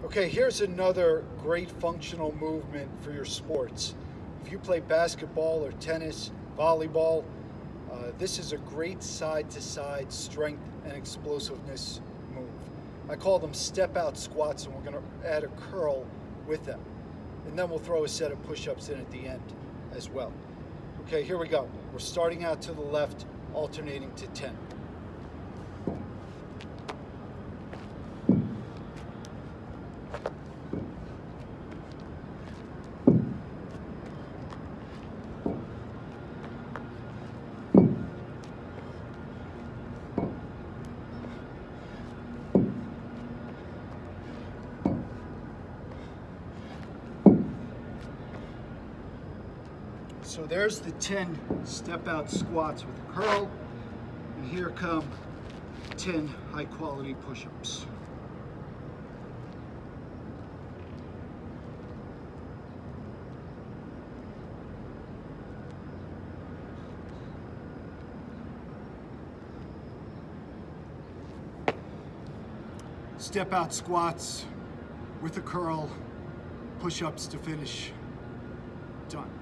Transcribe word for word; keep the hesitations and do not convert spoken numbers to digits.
Okay, here's another great functional movement for your sports. If you play basketball or tennis, volleyball, uh, this is a great side-to-side strength and explosiveness move. I call them step-out squats, and we're going to add a curl with them. And then we'll throw a set of push-ups in at the end as well. Okay, here we go. We're starting out to the left, alternating to ten. So there's the ten step-out squats with a curl, and here come ten high-quality push-ups. Step-out squats with a curl, push-ups to finish. Done.